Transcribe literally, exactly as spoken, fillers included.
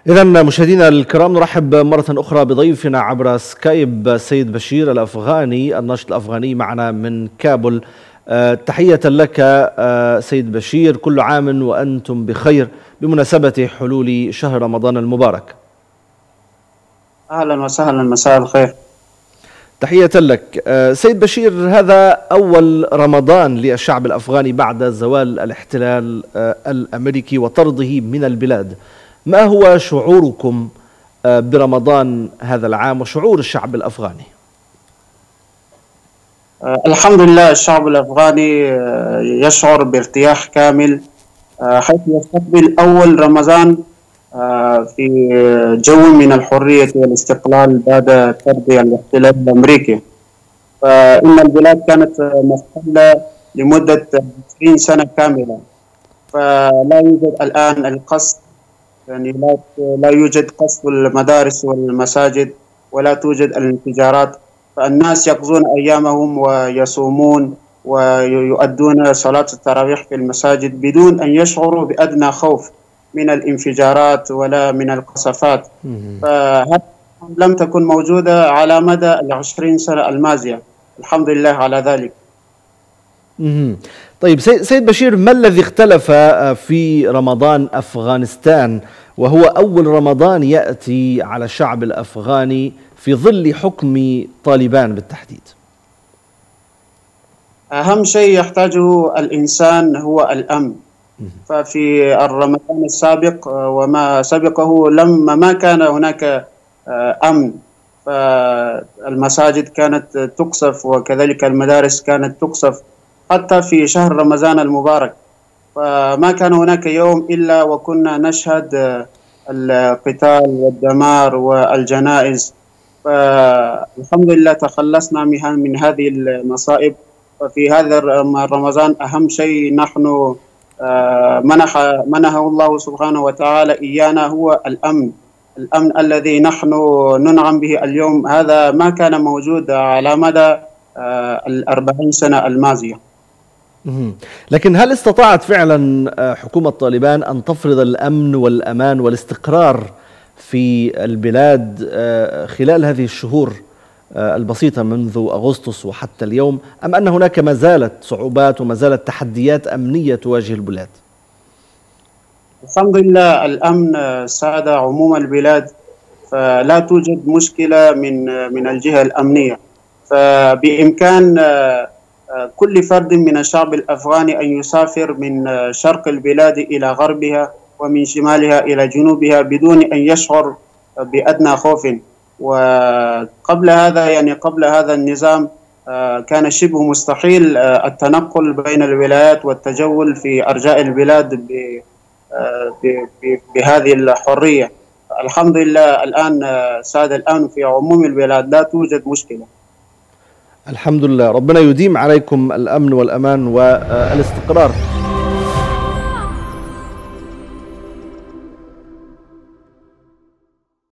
إذا مشاهدينا الكرام، نرحب مرة أخرى بضيفنا عبر سكايب السيد بشير الأفغاني، الناشط الأفغاني معنا من كابول. أه تحية لك أه سيد بشير، كل عام وأنتم بخير بمناسبة حلول شهر رمضان المبارك. أهلا وسهلا، مساء الخير. تحية لك أه سيد بشير، هذا أول رمضان للشعب الأفغاني بعد زوال الاحتلال أه الأمريكي وطرده من البلاد. ما هو شعوركم برمضان هذا العام وشعور الشعب الأفغاني؟ الحمد لله، الشعب الأفغاني يشعر بارتياح كامل حيث يستقبل أول رمضان في جو من الحرية والاستقلال بعد طرد الاحتلال الأمريكي. فإن البلاد كانت محتلة لمدة عشرين سنة كاملة، فلا يوجد الآن القصف، يعني لا لا يوجد قصف المدارس والمساجد ولا توجد الانفجارات، فالناس يقضون أيامهم ويصومون ويؤدون صلاة التراويح في المساجد بدون أن يشعروا بأدنى خوف من الانفجارات ولا من القصفات. فهذا لم تكن موجودة على مدى العشرين سنة الماضية، الحمد لله على ذلك. طيب سيد بشير، ما الذي اختلف في رمضان أفغانستان وهو أول رمضان يأتي على الشعب الأفغاني في ظل حكم طالبان بالتحديد؟ أهم شيء يحتاجه الإنسان هو الأمن. ففي الرمضان السابق وما سبقه لما ما كان هناك أمن، فالمساجد كانت تقصف وكذلك المدارس كانت تقصف حتى في شهر رمضان المبارك، فما كان هناك يوم إلا وكنا نشهد القتال والدمار والجنائز. فالحمد لله تخلصنا من هذه المصائب. وفي هذا رمضان أهم شيء نحن منح منحه الله سبحانه وتعالى إيانا هو الأمن، الأمن الذي نحن ننعم به اليوم. هذا ما كان موجود على مدى الأربعين سنة الماضية. لكن هل استطاعت فعلا حكومة طالبان أن تفرض الأمن والأمان والاستقرار في البلاد خلال هذه الشهور البسيطة منذ أغسطس وحتى اليوم، أم أن هناك ما زالت صعوبات وما زالت تحديات أمنية تواجه البلاد؟ الحمد لله الأمن ساد عموم البلاد، فلا توجد مشكلة من من الجهة الأمنية. فبإمكان كل فرد من الشعب الأفغاني أن يسافر من شرق البلاد إلى غربها ومن شمالها إلى جنوبها بدون أن يشعر بأدنى خوف. وقبل هذا يعني قبل هذا النظام كان شبه مستحيل التنقل بين الولايات والتجول في أرجاء البلاد بهذه الحرية. الحمد لله الآن ساد الأمن في عموم البلاد، لا توجد مشكلة. الحمد لله، ربنا يديم عليكم الأمن والأمان والاستقرار.